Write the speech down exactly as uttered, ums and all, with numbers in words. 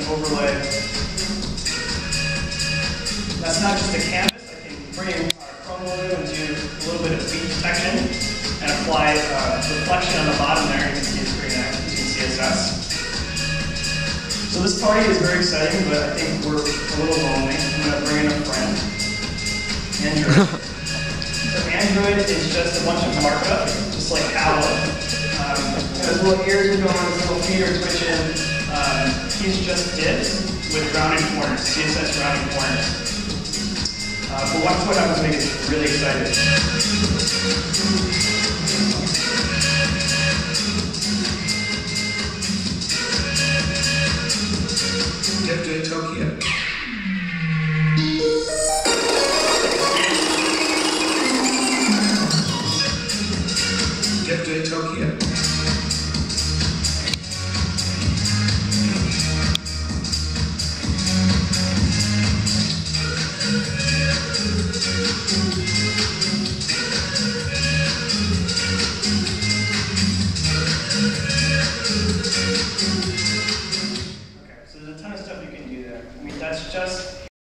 overlay. That's not just a canvas. I can bring in uh, Chrome Lumen and do a little bit of beat detection and apply uh, reflection on the bottom there. You can see it's pretty nice using C S S. So this party is very exciting, but I think we're a little lonely. I'm going to bring in a friend, Android. So Android is just a bunch of markup, just like Halo. Um, his little ears are going, his little feet are twitching. Um, he's just divs with rounded corners, C S S rounded corners. Uh, but watch what happens when he gets really excited. F J Tokyo. F J Tokyo.